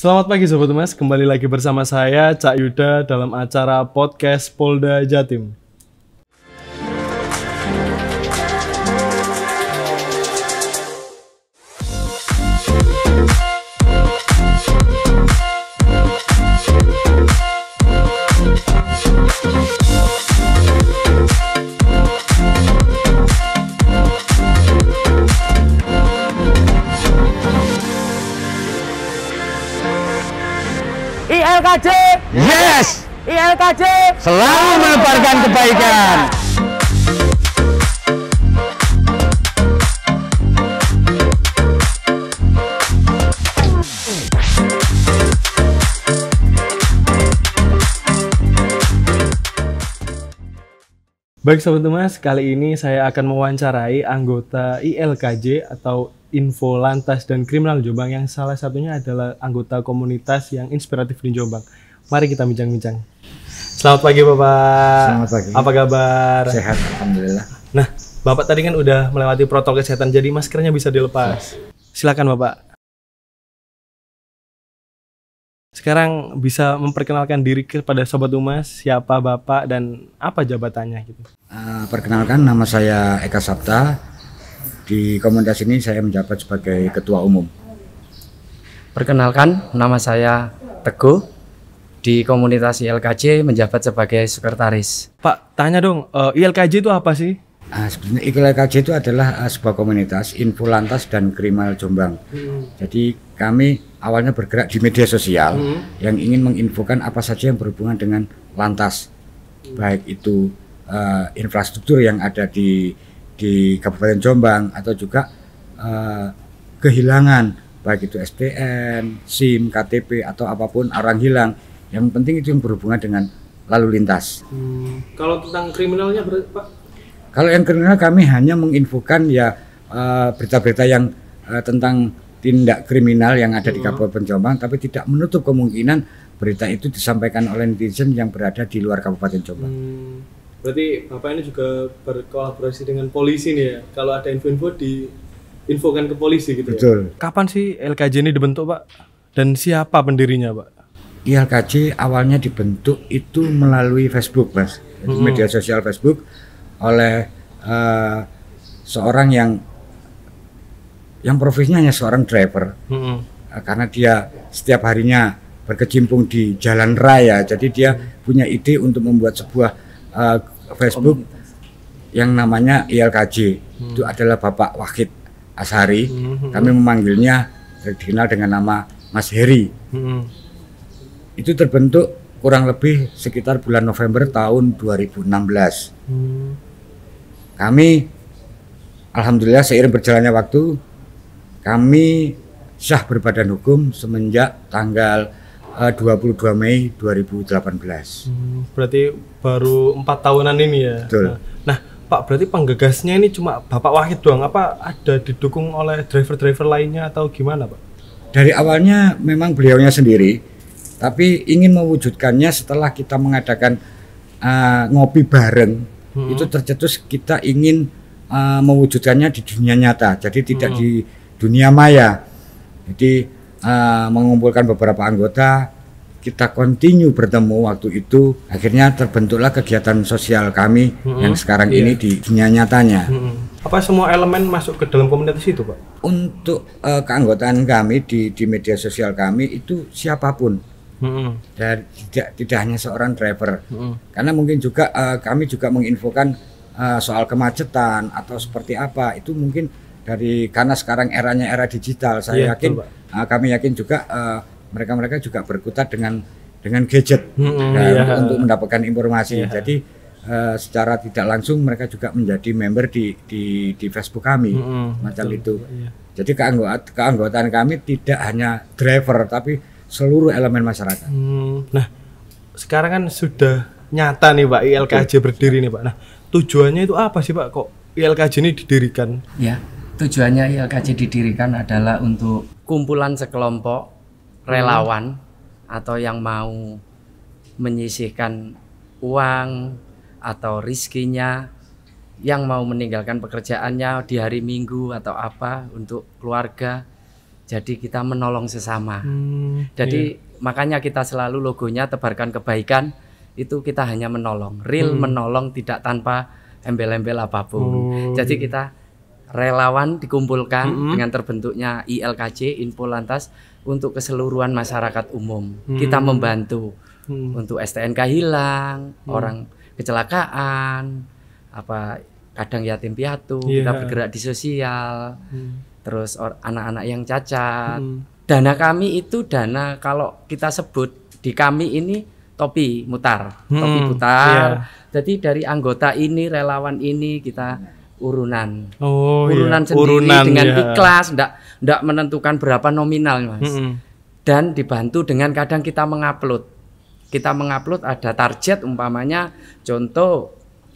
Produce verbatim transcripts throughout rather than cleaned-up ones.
Selamat pagi Sobat Humas, kembali lagi bersama saya Cak Yuda dalam acara podcast Polda Jatim. I L K J, Yes, I L K J selalu menebarkan kebaikan. Baik Sobat Humas, kali ini saya akan mewawancarai anggota I L K J atau Info Lantas dan Kriminal Jombang yang salah satunya adalah anggota komunitas yang inspiratif di Jombang. Mari kita bincang-bincang. Selamat pagi Bapak. Selamat pagi. Apa kabar? Sehat, alhamdulillah. Nah, Bapak tadi kan udah melewati protokol kesehatan, jadi maskernya bisa dilepas. Silakan Bapak. Sekarang bisa memperkenalkan diri kepada Sobat Humas, siapa Bapak dan apa jabatannya gitu. Uh, perkenalkan, nama saya Eka Sapta. Di komunitas ini saya menjabat sebagai ketua umum. Perkenalkan, nama saya Teguh. Di komunitas I L K J menjabat sebagai sekretaris. Pak, tanya dong, uh, I L K J itu apa sih? Uh, sebenarnya I L K J itu adalah uh, sebuah komunitas Info Lantas dan Kriminal Jombang. Hmm. Jadi kami awalnya bergerak di media sosial hmm. yang ingin menginfokan apa saja yang berhubungan dengan lantas, hmm. baik itu uh, infrastruktur yang ada di di Kabupaten Jombang atau juga uh, kehilangan baik itu S D N, SIM, K T P atau apapun orang hilang. Yang penting itu yang berhubungan dengan lalu lintas. Hmm. Kalau tentang kriminalnya Pak? Kalau yang kriminal kami hanya menginfokan ya uh, berita-berita yang uh, tentang tindak kriminal yang ada hmm. di Kabupaten Jombang, tapi tidak menutup kemungkinan berita itu disampaikan oleh netizen yang berada di luar Kabupaten Jombang. Hmm. Berarti Bapak ini juga berkolaborasi dengan polisi nih ya? Kalau ada info-info diinfokan ke polisi gitu. Betul. Ya? Kapan sih I L K J ini dibentuk Pak? Dan siapa pendirinya Pak? I L K J awalnya dibentuk itu melalui Facebook Mas, hmm. media sosial Facebook oleh uh, seorang yang yang profesinya hanya seorang driver. Hmm. Uh, karena dia setiap harinya berkecimpung di jalan raya, jadi dia hmm. punya ide untuk membuat sebuah uh, Facebook yang namanya I L K J. Hmm. Itu adalah Bapak Wahid Ashari. Hmm. Kami memanggilnya dikenal dengan nama Mas Heri. Hmm. Itu terbentuk kurang lebih sekitar bulan November tahun dua ribu enam belas. Hmm. Kami alhamdulillah seiring berjalannya waktu kami sah berbadan hukum semenjak tanggal uh, dua puluh dua Mei dua ribu delapan belas. Hmm, berarti baru empat tahunan ini ya. Betul. Nah, nah Pak, berarti penggagasnya ini cuma Bapak Wahid doang, apa ada didukung oleh driver-driver lainnya atau gimana Pak? Dari awalnya memang beliaunya sendiri, tapi ingin mewujudkannya setelah kita mengadakan uh, ngopi bareng, hmm. itu tercetus kita ingin uh, mewujudkannya di dunia nyata, jadi tidak hmm. di dunia maya. Jadi uh, mengumpulkan beberapa anggota, kita continue bertemu waktu itu, akhirnya terbentuklah kegiatan sosial kami hmm. yang sekarang iya. ini di dunia nyatanya. Hmm. Apa semua elemen masuk ke dalam komunitas itu Pak? Untuk uh, keanggotaan kami di, di media sosial kami itu siapapun. Hmm. Dan tidak tidak hanya seorang driver, hmm. karena mungkin juga uh, kami juga menginfokan uh, soal kemacetan atau seperti apa itu mungkin dari karena sekarang eranya era digital, saya yeah, yakin betul, uh, kami yakin juga uh, mereka-mereka juga berkutat dengan dengan gadget hmm, dan yeah. untuk, untuk mendapatkan informasi. Yeah. Jadi uh, secara tidak langsung mereka juga menjadi member di di, di Facebook kami hmm, macam betul, itu. Yeah. Jadi keanggotaan keanggotaan kami tidak hanya driver tapi seluruh elemen masyarakat. Hmm, nah, sekarang kan sudah nyata nih Pak I L K J berdiri nih Pak. Nah, tujuannya itu apa sih Pak? Kok I L K J ini didirikan? Ya, tujuannya I L K J didirikan adalah untuk kumpulan sekelompok relawan hmm. atau yang mau menyisihkan uang atau rizkinya, yang mau meninggalkan pekerjaannya di hari Minggu atau apa untuk keluarga. Jadi kita menolong sesama. Hmm, Jadi iya. makanya kita selalu logonya tebarkan kebaikan, itu kita hanya menolong. Real Hmm. menolong tidak tanpa embel-embel apapun. Oh, Jadi iya. kita relawan dikumpulkan Mm-mm. dengan terbentuknya I L K J, Info Lantas, untuk keseluruhan masyarakat umum. Hmm. Kita membantu Hmm. untuk S T N K hilang, Hmm. orang kecelakaan, apa kadang yatim piatu, Iya. kita bergerak di sosial, Hmm. terus or- anak-anak yang cacat. Hmm. Dana kami itu dana, kalau kita sebut di kami ini topi mutar, topi Hmm, putar. iya. Jadi dari anggota ini, relawan ini kita urunan, Oh, urunan iya. sendiri Urunan, dengan ya. ikhlas, ndak ndak menentukan berapa nominal, Mas. Mm-mm. Dan dibantu dengan kadang kita mengupload, kita mengupload ada target, umpamanya contoh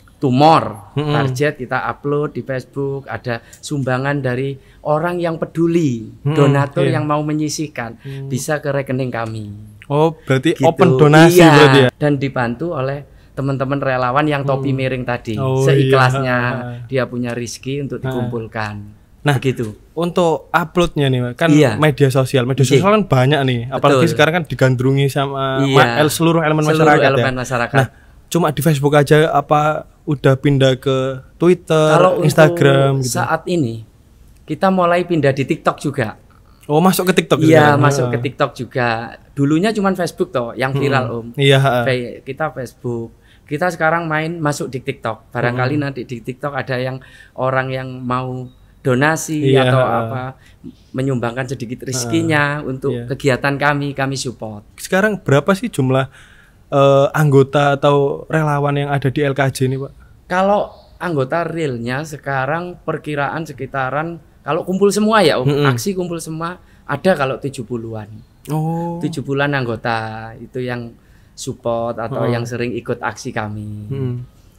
tumor, Mm-mm. target kita upload di Facebook, ada sumbangan dari orang yang peduli, Mm-mm, donatur iya. yang mau menyisihkan, bisa ke rekening kami. Oh, berarti Gitu. open donasi Iya, berarti ya. dan dibantu oleh teman-teman relawan yang topi Hmm. miring tadi, Oh, seikhlasnya iya. dia punya rizki untuk dikumpulkan. Nah, begitu. Untuk uploadnya nih, kan Iya. media sosial, media Iya. sosial kan banyak nih, apalagi Betul. sekarang kan digandrungi sama Iya. ma- el- seluruh elemen Seluruh masyarakat elemen ya. masyarakat. Nah, cuma di Facebook aja apa udah pindah ke Twitter, Kalau Instagram untuk gitu? saat ini kita mulai pindah di TikTok juga. Oh, masuk ke TikTok Iya, sekarang? masuk Ah. ke TikTok juga. Dulunya cuma Facebook toh yang viral, Om. Iya, ha. Fe- Kita Facebook. Kita sekarang main masuk di TikTok. Barangkali Hmm. nanti di TikTok ada yang orang yang mau donasi Iya, atau ha. apa, menyumbangkan sedikit rezekinya untuk Iya. kegiatan kami, kami support. Sekarang berapa sih jumlah eh, anggota atau relawan yang ada di L K J ini, Pak? Kalau anggota realnya sekarang perkiraan sekitaran, kalau kumpul semua ya Om, Mm-mm. aksi kumpul semua ada kalau tujuh puluhan. Oh. tujuh bulan anggota itu yang support atau Oh. yang sering ikut aksi kami. Hmm.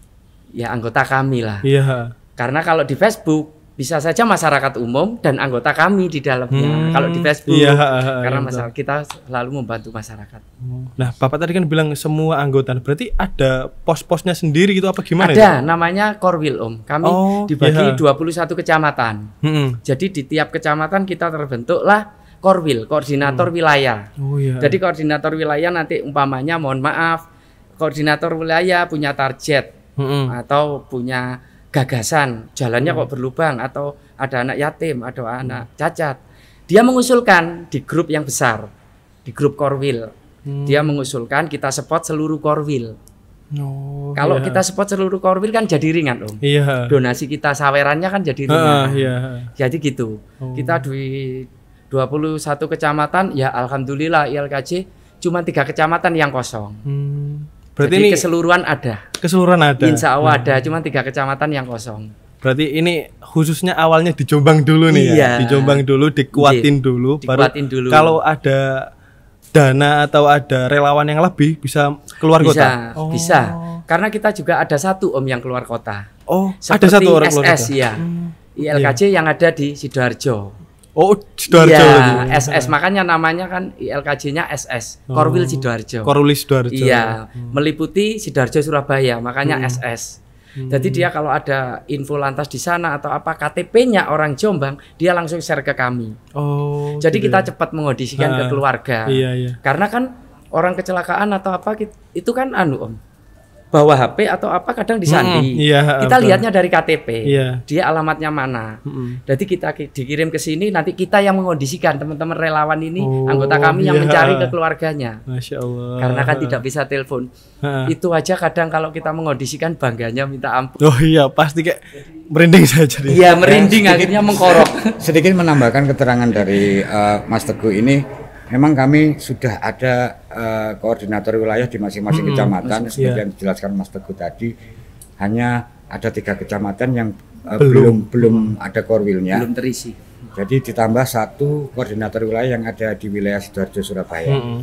Ya anggota kami lah. Iya. ha. Karena kalau di Facebook bisa saja masyarakat umum dan anggota kami di dalamnya. Hmm. Kalau di Facebook, Iya, ha, ha, karena iya, masyarakat kita selalu membantu masyarakat. Nah, Bapak tadi kan bilang semua anggota, berarti ada pos-posnya sendiri gitu apa gimana Ada itu? namanya Korwil Om. Kami Oh, dibagi iya. dua puluh satu kecamatan. Hmm. Jadi di tiap kecamatan kita terbentuklah Korwil, koordinator wilayah. Oh iya. Jadi koordinator wilayah nanti umpamanya, mohon maaf, koordinator wilayah punya target Hmm. atau punya gagasan, jalannya kok berlubang, atau ada anak yatim, ada anak cacat. Dia mengusulkan di grup yang besar, di grup Korwil. Hmm. Dia mengusulkan kita support seluruh Korwil. Oh, Kalau iya. kita support seluruh Korwil kan jadi ringan, Om. Iya. Donasi kita sawerannya kan jadi Ah, ringan. iya. Jadi gitu. Oh. Kita di dua puluh satu kecamatan, ya alhamdulillah I L K J cuma tiga kecamatan yang kosong. Hmm. Berarti Jadi ini keseluruhan ada. keseluruhan ada. Insya Allah ada, cuma tiga kecamatan yang kosong. Berarti ini khususnya awalnya di Jombang dulu nih ya. Iya. Di Jombang dulu, dikuatin dulu, Dikuatin dulu. Kalau ada dana atau ada relawan yang lebih bisa keluar Bisa, kota. Oh. bisa. Karena kita juga ada satu Om yang keluar kota. Oh, Seperti ada satu orang keluar S S kota. ya. Hmm. I L K J yang ada di Sidoarjo. Oh, Sidoarjo. Iya, itu. S S makanya namanya kan I L K J-nya S S, Korwil Sidoarjo. Korwil Sidoarjo. Iya, meliputi Sidoarjo Surabaya, makanya Hmm. S S. Jadi dia kalau ada info lantas di sana atau apa K T P-nya orang Jombang, dia langsung share ke kami. Oh. Jadi gitu kita ya. cepat mengodisikan ke Ah, keluarga. Iya, iya. Karena kan orang kecelakaan atau apa kit- itu kan anu Om, bawa H P atau apa kadang disandi. Hmm, iya, kita betul. lihatnya dari K T P. Iya. Dia alamatnya mana. Mm-mm. Jadi kita ki- dikirim ke sini, nanti kita yang mengondisikan, teman-teman relawan ini, Oh, anggota kami yang iya. mencari ke keluarganya. Masya Allah. Karena kan tidak bisa telepon. Ha. Itu aja kadang kalau kita mengondisikan bangganya minta ampun. Oh iya, pasti kayak merinding saya jadi. Iya, merinding akhirnya mengkorok. Sedikit menambahkan keterangan dari eh, Mas Teguh ini, memang kami sudah ada eh, koordinator wilayah di masing-masing kecamatan, seperti Iya. yang dijelaskan Mas Teguh tadi. Hanya ada tiga kecamatan yang eh, Belum. belum belum ada korwilnya. Belum terisi. Jadi ditambah satu koordinator wilayah yang ada di wilayah Sidoarjo Surabaya. Mm-mm.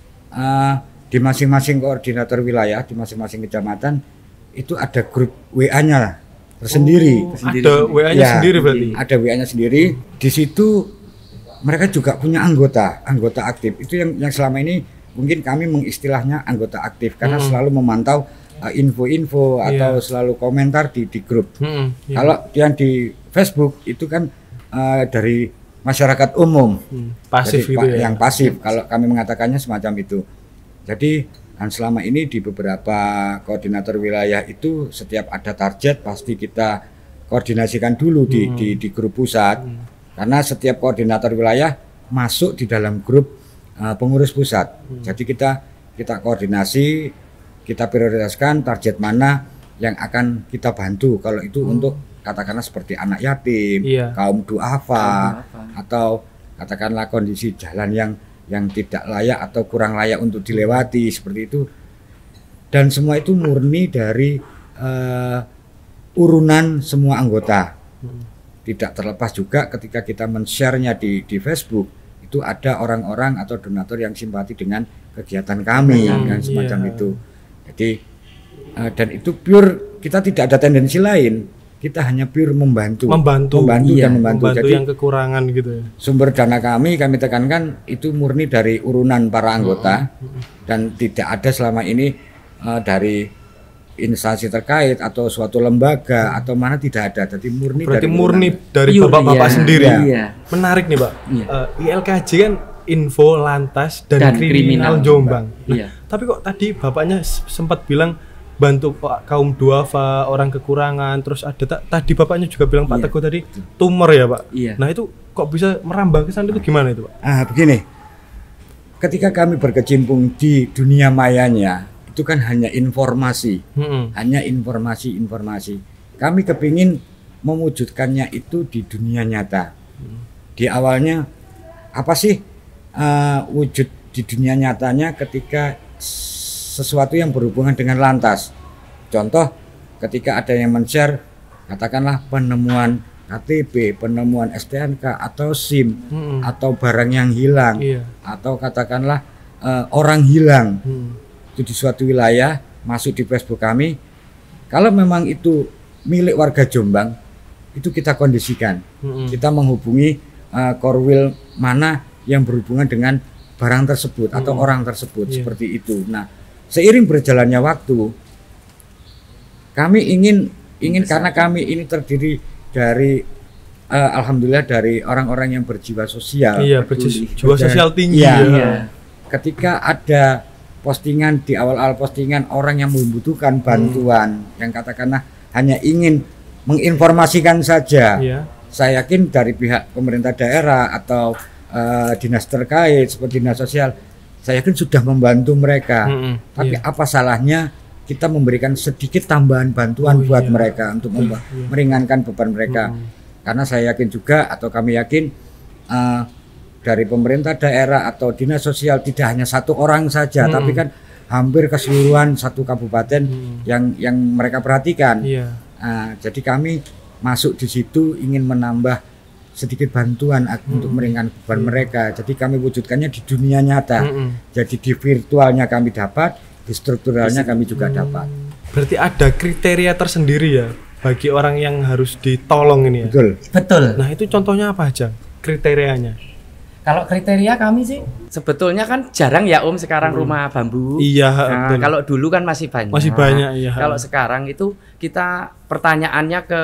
Eh, di masing-masing koordinator wilayah, di masing-masing kecamatan itu ada grup W A-nya tersendiri. Oh, ada W A-nya Ya, sendiri berarti. Ada W A-nya sendiri. Di situ mereka juga punya anggota, anggota aktif. Itu yang yang selama ini mungkin kami mengistilahnya anggota aktif karena Hmm. selalu memantau uh, info-info atau Iya. selalu komentar di di grup. Mm-mm, iya. Kalau yang di Facebook itu kan uh, dari masyarakat umum. Hmm, pasif Jadi, gitu pa- ya. yang pasif kalau kami mengatakannya semacam itu. Jadi dan selama ini di beberapa koordinator wilayah itu setiap ada target pasti kita koordinasikan dulu di, Hmm. di, di grup pusat, Hmm. karena setiap koordinator wilayah masuk di dalam grup uh, pengurus pusat. Hmm. Jadi kita kita koordinasi, kita prioritaskan target mana yang akan kita bantu. Kalau itu Hmm. untuk katakanlah seperti anak yatim, Iya. kaum duafa, Kaum duafa. atau katakanlah kondisi jalan yang yang tidak layak atau kurang layak untuk dilewati seperti itu. Dan semua itu murni dari uh, urunan semua anggota. Hmm. Tidak terlepas juga ketika kita men-share-nya di di Facebook, itu ada orang-orang atau donatur yang simpati dengan kegiatan kami Hmm, dan semacam iya. itu. Jadi uh, dan itu pure, kita tidak ada tendensi lain. Kita hanya pure membantu, Membantu. membantu Iya, dan membantu. Membantu Jadi yang kekurangan gitu ya. sumber dana kami kami tekankan itu murni dari urunan para anggota dan tidak ada selama ini uh, dari instansi terkait atau suatu lembaga atau mana tidak ada. Jadi murni Berarti dari murni urunan. dari Pure, bapak-bapak iya. sendiri. Iya. Menarik nih, Pak. Iya. Eh, I L K J kan info lantas dan, Dan kriminal, kriminal Jombang. Nah, Iya. tapi kok tadi bapaknya s- sempat bilang bantu Pak kaum duafa, orang kekurangan, terus ada ta- tadi bapaknya juga bilang Pak Iya. Teguh tadi tumor ya, Pak. Iya. Nah, itu kok bisa merambah ke sana itu gimana itu, Pak? Ah, begini. Ketika kami berkecimpung di dunia mayanya, itu kan hanya informasi, Mm-mm. hanya informasi-informasi. Kami kepingin mewujudkannya itu di dunia nyata. Di awalnya apa sih uh, wujud di dunia nyatanya ketika sesuatu yang berhubungan dengan lantas. Contoh, ketika ada yang men-share katakanlah penemuan K T P, penemuan S T N K atau SIM, Mm-mm. atau barang yang hilang, Iya. atau katakanlah eh, orang hilang Mm. itu di suatu wilayah masuk di Facebook kami. Kalau memang itu milik warga Jombang, itu kita kondisikan. Mm-mm. Kita menghubungi eh, korwil mana yang berhubungan dengan barang tersebut atau Mm. orang tersebut, Iya. seperti itu. Nah, seiring berjalannya waktu, kami ingin ingin karena kami ini terdiri dari eh, alhamdulillah dari orang-orang yang berjiwa sosial. Iya, peduli. berjis- jiwa sosial tinggi Iya. ya. Iya. Ketika ada postingan di awal-awal postingan orang yang membutuhkan bantuan yang katakanlah hanya ingin menginformasikan saja, Iya. saya yakin dari pihak pemerintah daerah atau eh, dinas terkait seperti dinas sosial, saya yakin sudah membantu mereka. Mm-mm. Tapi Iya. apa salahnya kita memberikan sedikit tambahan bantuan Oh, buat iya. mereka untuk memba- iya. meringankan beban mereka. Mm-mm. Karena saya yakin juga atau kami yakin eh, dari pemerintah daerah atau dinas sosial tidak hanya satu orang saja, Mm-mm. tapi kan hampir keseluruhan satu kabupaten Mm. yang yang mereka perhatikan. Iya. Nah, jadi kami masuk di situ ingin menambah sedikit bantuan ak- untuk meringankan beban mereka. Jadi kami wujudkannya di dunia nyata. Mm-mm. Jadi di virtualnya kami dapat, di strukturalnya kami juga dapat. Berarti ada kriteria tersendiri ya bagi orang yang harus ditolong ini ya. Betul. Betul. Nah, itu contohnya apa aja kriterianya? Kalau kriteria kami sih sebetulnya kan jarang ya Om sekarang rumah bambu. Iya, Nah, betul. kalau dulu kan masih banyak. Masih banyak, iya. Kalau sekarang itu kita pertanyaannya ke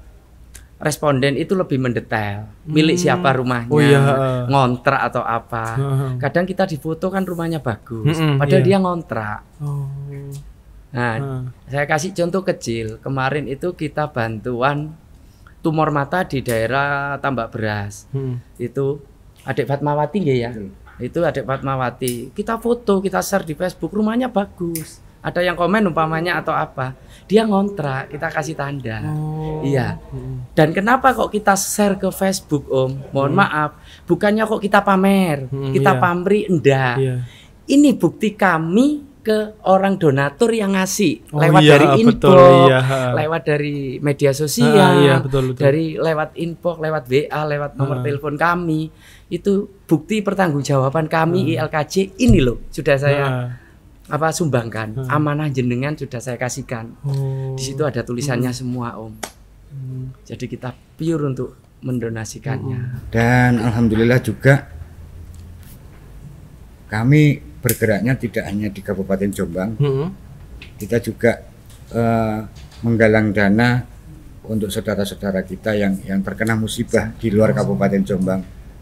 responden itu lebih mendetail. Milik Hmm. siapa rumahnya, Oh, iya. ngontrak atau apa. Heeh. Kadang kita difoto kan rumahnya bagus, Mm-mm, padahal iya. dia ngontrak. Oh. Nah, Heeh. saya kasih contoh kecil. Kemarin itu kita bantuan tumor mata di daerah Tambak Beras. Hmm. Itu adik Fatmawati ya, ya. Itu adik Fatmawati. Kita foto, kita share di Facebook, rumahnya bagus. Ada yang komen umpamanya atau apa. Dia ngontrak, kita kasih tanda. Oh. Iya. Hmm. Dan kenapa kok kita share ke Facebook, Om? Mohon maaf, bukannya kok kita pamer, Hmm, kita iya. pamri, enggak. Iya. Ini bukti kami ke orang donatur yang ngasih Oh, lewat iya, dari betul, inbox, iya. lewat dari media sosial, Ah, iya, betul, betul. dari lewat inbox, lewat W A, lewat nomor Ah. telepon kami. Itu bukti pertanggungjawaban kami I L K J ini loh sudah saya Ah. apa sumbangkan, amanah jenengan sudah saya kasihkan. Oh. Di situ ada tulisannya semua, Om. Hmm. Jadi kita pure untuk mendonasikannya. Dan alhamdulillah juga kami bergeraknya tidak hanya di Kabupaten Jombang, Hmm. kita juga eh, menggalang dana untuk saudara-saudara kita yang yang terkena musibah di luar Kabupaten Jombang.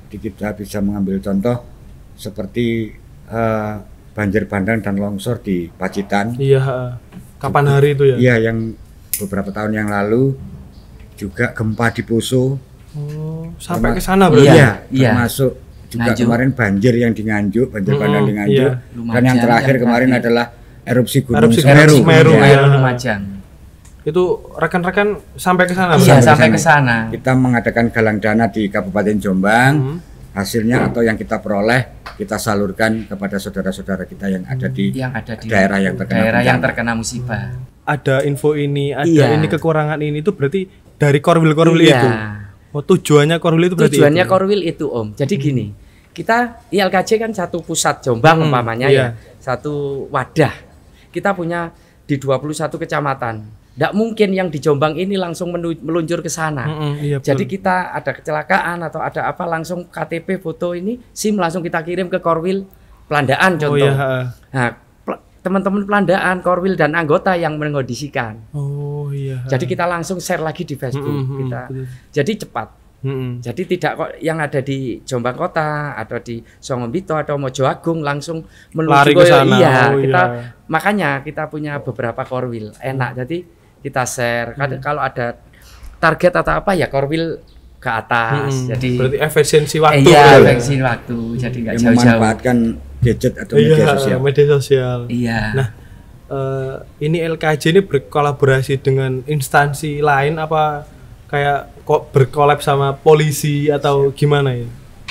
kita bisa mengambil contoh seperti uh, banjir bandang dan longsor di Pacitan. Iya, kapan hari itu ya? Iya, yang beberapa tahun yang lalu juga gempa di Poso. Oh, sampai ke sana berarti? Iya, Iya. termasuk juga Nganjuk. kemarin banjir yang di Nganjuk, banjir Hmm, bandang di Nganjuk. iya. Dan yang Lumajang terakhir yang kemarin terakhir. adalah erupsi Gunung Erupsi Semeru. Gunung Semeru, Iya. ya. Lumajang. Itu rekan-rekan sampai ke sana? Iya, berarti? sampai ke sana. Kita mengadakan galang dana di Kabupaten Jombang. Hmm. Hasilnya atau yang kita peroleh kita salurkan kepada saudara-saudara kita yang ada di Yang ada di daerah yang terkena daerah yang bencana. terkena musibah. Ada info ini, ada Iya. ini kekurangan ini itu berarti dari korwil-korwil Iya. itu. Oh, tujuannya korwil itu berarti Tujuannya itu? Korwil itu Om. Jadi gini, kita I L K J kan satu pusat Jombang Hmm, umpamanya iya. ya, satu wadah. Kita punya di dua puluh satu kecamatan. Tidak mungkin yang di Jombang ini langsung menu- meluncur ke sana. Mm-mm, iya, Jadi betul. kita ada kecelakaan atau ada apa langsung K T P foto ini SIM langsung kita kirim ke Korwil Pelandaan Oh contoh. iya, ha. Nah, pel- teman-teman Pelandaan, Korwil dan anggota yang mengondisikan. Oh iya. ha. Jadi kita langsung share lagi di Facebook. Mm-mm, Kita betul. jadi cepat. Mm-mm. Jadi tidak kok yang ada di Jombang Kota atau di Songombito atau Mojoagung langsung menuju Lari ke sana. Iya, Oh, kita iya. makanya kita punya beberapa korwil enak. Jadi kita share. Kadang kalau ada target atau apa ya korwil ke atas. Mm-mm. Jadi berarti efisiensi waktu. iya, betul. efisiensi waktu. Jadi nggak Yang jauh-jauh. memanfaatkan gadget atau Iya, media sosial. media sosial. Iya. Nah, eh, ini L K J ini berkolaborasi dengan instansi lain apa kayak kok berkolab sama polisi atau gimana ya?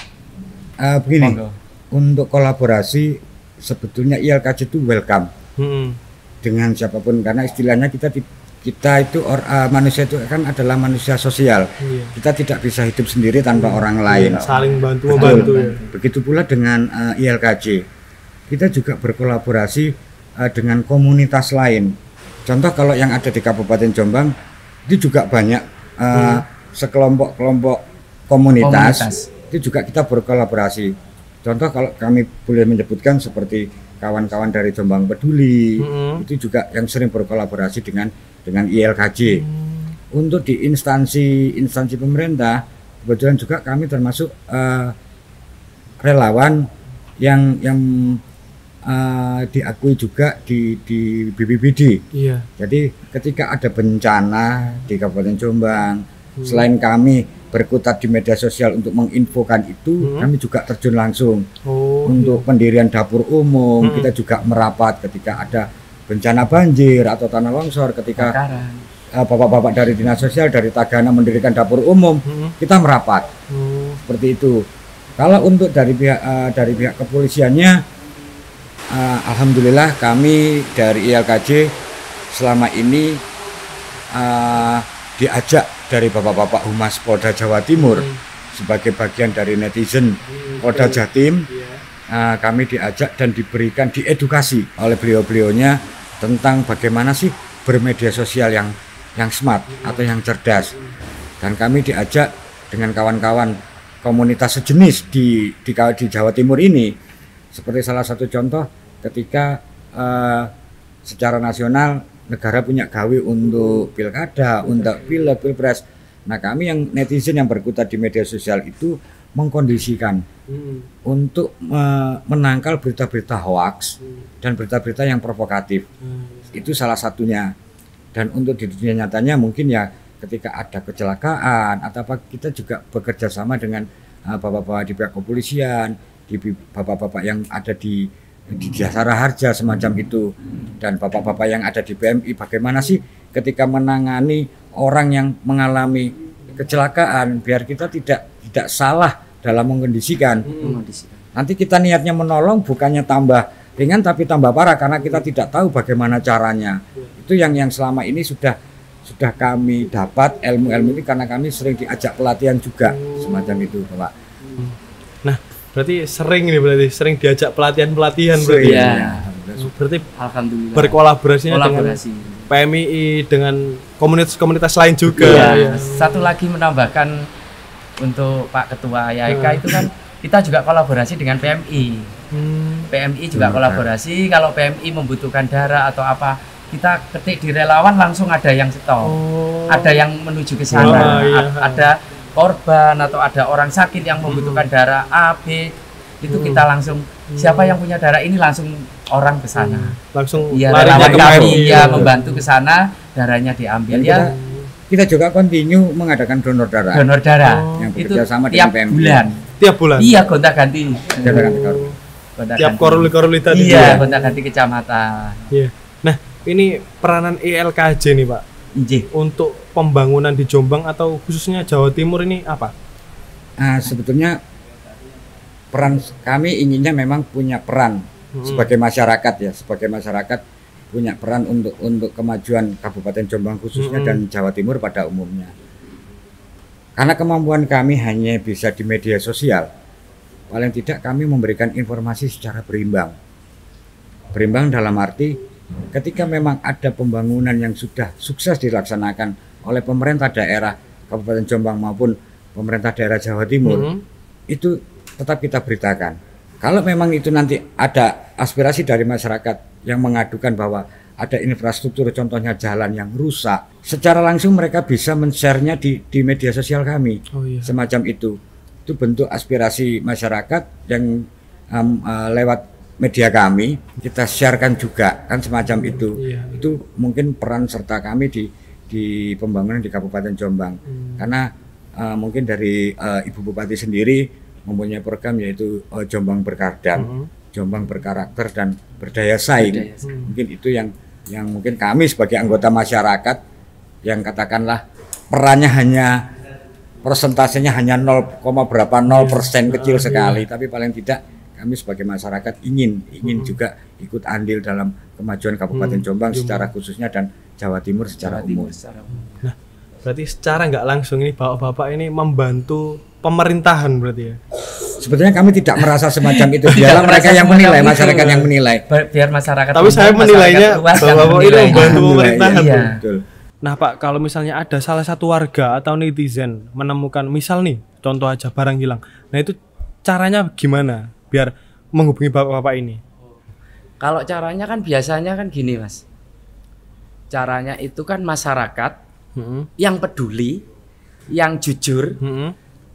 Ah, begini, Monggo. untuk kolaborasi sebetulnya I L K J itu welcome Mm-mm. dengan siapapun karena istilahnya kita ti- kita itu or, ah, manusia itu kan adalah manusia sosial. Iya. Kita tidak bisa hidup sendiri tanpa orang lain. Saling bantu Betul. membantu ya. Begitu pula dengan uh, I L K J. Kita juga berkolaborasi uh, dengan komunitas lain. Contoh kalau yang ada di Kabupaten Jombang itu juga banyak uh, sekelompok-kelompok komunitas, Komunitas. itu juga kita berkolaborasi. Contoh kalau kami boleh menyebutkan seperti kawan-kawan dari Jombang Peduli, Mm-mm. itu juga yang sering berkolaborasi dengan dengan I L K J. Untuk di instansi instansi pemerintah, kebetulan juga kami termasuk uh, relawan yang yang uh, diakui juga di di B P B D. Iya. Jadi ketika ada bencana di Kabupaten Jombang, selain kami berkutat di media sosial untuk menginfokan itu, Hmm. kami juga terjun langsung Oh. untuk pendirian dapur umum. Hmm. Kita juga merapat ketika ada bencana banjir atau tanah longsor, ketika Bakaran. uh, bapak-bapak dari dinas sosial dari Tagana mendirikan dapur umum, Mm-mm. kita merapat Oh. seperti itu. Kalau untuk dari pihak uh, dari pihak kepolisiannya, uh, alhamdulillah kami dari I L K J selama ini uh, diajak dari bapak-bapak Humas Polda Jawa Timur sebagai bagian dari netizen Polda Jatim. Iya. uh, kami diajak dan diberikan diedukasi oleh beliau-beliaunya tentang bagaimana sih bermedia sosial yang yang smart atau yang cerdas. Dan kami diajak dengan kawan-kawan komunitas sejenis di, di di Jawa Timur ini, seperti salah satu contoh ketika uh, secara nasional negara punya gawe untuk pilkada, untuk pileg, pilpres. Nah, kami yang netizen yang berkutat di media sosial itu mengkondisikan Mm-mm. untuk uh, menangkal berita-berita hoaks dan berita-berita yang provokatif. Mm. Itu salah satunya. Dan untuk di dunia nyatanya mungkin ya ketika ada kecelakaan atau apa, kita juga bekerja sama dengan uh, bapak-bapak di pihak kepolisian, di bi- bapak-bapak yang ada di di Jasara Harja semacam itu, dan bapak-bapak yang ada di B M I, bagaimana sih ketika menangani orang yang mengalami kecelakaan biar kita tidak tidak salah dalam mengkondisikan. Mengondisikan. Nanti kita niatnya menolong bukannya tambah ringan tapi tambah parah karena kita tidak tahu bagaimana caranya. Itu yang yang selama ini sudah sudah kami dapat ilmu-ilmu ini karena kami sering diajak pelatihan juga semacam itu, Bapak. Nah, berarti sering ini berarti sering diajak pelatihan-pelatihan berarti. Sering, Iya. ya. Berarti Alhamdulillah. berkolaborasinya Kolaborasi. dengan P M I dengan komunitas-komunitas lain juga. Iya. Ya. Satu lagi menambahkan untuk Pak Ketua Y K Hmm. itu kan kita juga kolaborasi dengan P M I. Hmm. P M I juga Hmm. kolaborasi. Kalau P M I membutuhkan darah atau apa, kita ketik di relawan langsung ada yang stop. Oh. Ada yang menuju ke Oh, sana. iya. A- Ada korban atau ada orang sakit yang membutuhkan darah A, B, itu kita langsung siapa yang punya darah ini langsung orang ke sana. Langsung Iya, larinya relawan ke kami P O. ya membantu ke sana, darahnya diambil Dan ya. kita, kita juga continue mengadakan donor darah. Donor darah Yang itu bekerja sama tiap dengan P M I. bulan. Tiap bulan. Iya, gonta-ganti. Gonta-ganti korban. Gonta-ganti. Tiap koruli-koruli tadi. Iya, ya? gonta-ganti kecamatan. Iya. Nah, ini peranan I L K J nih, Pak. Injih. Untuk pembangunan di Jombang atau khususnya Jawa Timur ini apa? Nah, sebetulnya peran kami inginnya memang punya peran Hmm. sebagai masyarakat ya, sebagai masyarakat punya peran untuk untuk kemajuan Kabupaten Jombang khususnya Hmm. dan Jawa Timur pada umumnya. Karena kemampuan kami hanya bisa di media sosial, paling tidak kami memberikan informasi secara berimbang. Berimbang dalam arti ketika memang ada pembangunan yang sudah sukses dilaksanakan oleh pemerintah daerah Kabupaten Jombang maupun pemerintah daerah Jawa Timur, Hmm. itu tetap kita beritakan. Kalau memang itu nanti ada aspirasi dari masyarakat yang mengadukan bahwa ada infrastruktur contohnya jalan yang rusak, secara langsung mereka bisa men-share-nya di, di media sosial kami. Oh iya. Semacam itu. Itu bentuk aspirasi masyarakat yang um, uh, lewat media kami kita sharekan juga kan semacam itu. Iya. Itu mungkin peran serta kami di di pembangunan di Kabupaten Jombang. Hmm. Karena uh, mungkin dari uh, Ibu Bupati sendiri mempunyai program yaitu uh, Jombang Berkardang, Hmm. Jombang Berkarakter dan Berdaya Saing. Berdaya saing. Mungkin itu yang yang mungkin kami sebagai anggota masyarakat yang katakanlah perannya hanya persentasenya hanya nol, berapa nol persen kecil Ah, sekali, tapi paling tidak kami sebagai masyarakat ingin ingin Hmm. juga ikut andil dalam kemajuan Kabupaten Hmm, Jombang Jombang. secara khususnya dan Jawa Timur secara Jawa Timur umum. secara umum. Berarti secara nggak langsung ini bapak-bapak ini membantu pemerintahan berarti ya. Sebetulnya kami tidak merasa semacam itu. Tidak Biarlah mereka merasa yang semacam menilai, itu. masyarakat yang menilai. Bi- Biar masyarakat Tapi saya umum, menilainya masyarakat luas yang bahwa ini menilai. membantu Alhamdulillah, pemerintahan. iya. Bro. Betul. Nah Pak, kalau misalnya ada salah satu warga atau netizen menemukan misal nih, contoh aja barang hilang. Nah itu caranya gimana biar menghubungi bapak-bapak ini? Kalau caranya kan biasanya kan gini, Mas. Caranya itu kan masyarakat Hmm. yang peduli, yang jujur, Hmm.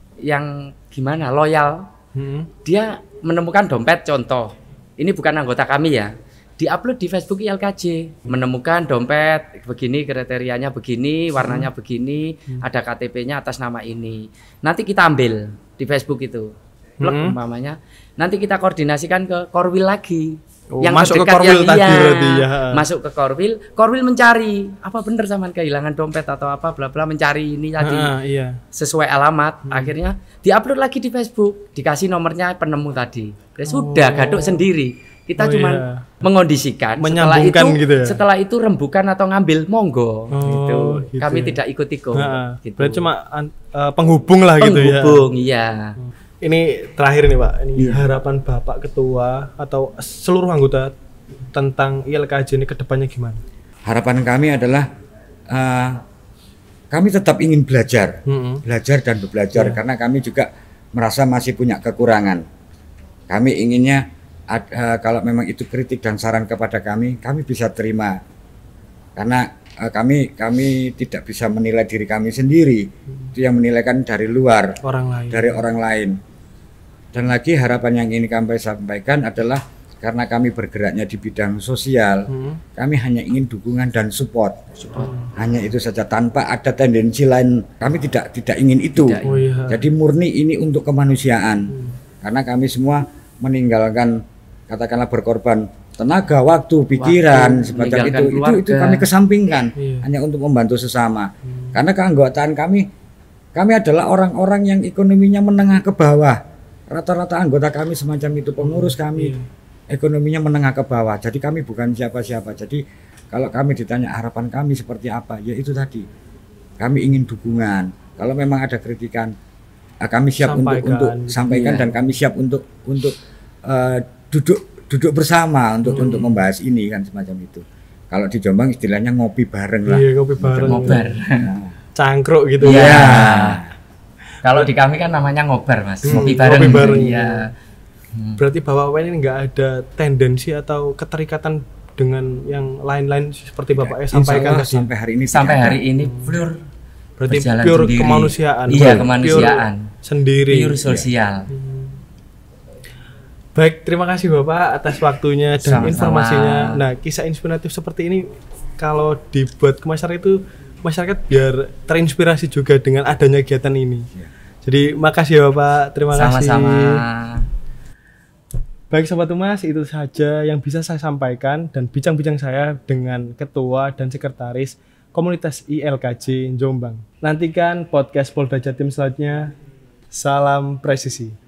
yang gimana loyal, Hmm. dia menemukan dompet contoh. Ini bukan anggota kami ya. Diupload di Facebook I L K J, menemukan dompet begini, kriterianya begini, warnanya begini, ada K T P-nya atas nama ini. Nanti kita ambil di Facebook itu. Plek Hmm. umpamanya. Nanti kita koordinasikan ke Korwil lagi. Oh, masuk ke terdekat Korwil yang tadi iya. berarti ya. Masuk ke Korwil, Korwil mencari apa bener sama kehilangan dompet atau apa bla bla mencari ini tadi. Ah, iya. Sesuai alamat, akhirnya diupload lagi di Facebook, dikasih nomornya penemu tadi. Ya sudah, Oh. gaduk sendiri. Kita Oh, cuma iya. mengondisikan. Setelah Menyambungkan itu, gitu ya? setelah itu rembukan atau ngambil monggo, Oh, gitu. gitu Kami ya. tidak ikut-ikut. Nah, gitu. berarti cuma an- eh, penghubung lah gitu ya. Penghubung, iya. Ini terakhir nih Pak, ini Iya. harapan Bapak Ketua atau seluruh anggota tentang I L K J ini ke depannya gimana? Harapan kami adalah uh, kami tetap ingin belajar, Hmm. belajar dan belajar Iya. karena kami juga merasa masih punya kekurangan. Kami inginnya ad- uh, kalau memang itu kritik dan saran kepada kami, kami bisa terima karena uh, kami kami tidak bisa menilai diri kami sendiri, itu yang menilaikan dari luar, Orang lain. dari orang lain. Dan lagi harapan yang ingin kami sampaikan adalah karena kami bergeraknya di bidang sosial, Hmm. kami hanya ingin dukungan dan support. Hanya itu saja tanpa ada tendensi lain. Kami tidak tidak ingin itu. Tidak. Oh iya. Jadi murni ini untuk kemanusiaan. Karena kami semua meninggalkan katakanlah berkorban tenaga, waktu, pikiran Waktu, semacam itu. meninggalkan Itu itu keluarga. kami kesampingkan Iya. hanya untuk membantu sesama. Karena keanggotaan kami kami adalah orang-orang yang ekonominya menengah ke bawah. Rata-rata anggota kami semacam itu, pengurus kami Iya. ekonominya menengah ke bawah. Jadi kami bukan siapa-siapa. Jadi kalau kami ditanya harapan kami seperti apa, ya itu tadi. Kami ingin dukungan. Kalau memang ada kritikan, eh, kami siap untuk Sampaikan. untuk sampaikan Iya. dan kami siap untuk untuk eh, duduk duduk bersama untuk Hmm. untuk membahas ini kan semacam itu. Kalau di Jombang istilahnya ngopi bareng lah. Iya, ngopi bareng. Ngobar. Nah, Cangkruk gitu Iya. ya. Kalau di kami kan namanya ngobar, Mas. Hmm, Ngopi bareng. ngopi bareng. Iya. Berarti Bapak ini nggak ada tendensi atau keterikatan dengan yang lain-lain seperti Bapak insya sampaikan Allah tadi. sampai hari ini Sampai tidak ada. hari ini Flur Berarti berjalan pure sendiri. kemanusiaan. Iya, Pure kemanusiaan. Sendiri. Pure sosial. Baik, terima kasih Bapak atas waktunya dan Sama-sama. informasinya. Nah, kisah inspiratif seperti ini kalau dibuat ke masyarakat itu masyarakat biar terinspirasi juga dengan adanya kegiatan ini. Ya. Jadi makasih ya Bapak, terima kasih. Sama-sama. Baik Sobat Humas, itu saja yang bisa saya sampaikan dan bincang-bincang saya dengan Ketua dan Sekretaris Komunitas I L K J Jombang. Nantikan podcast Polda Jatim selanjutnya. Salam presisi.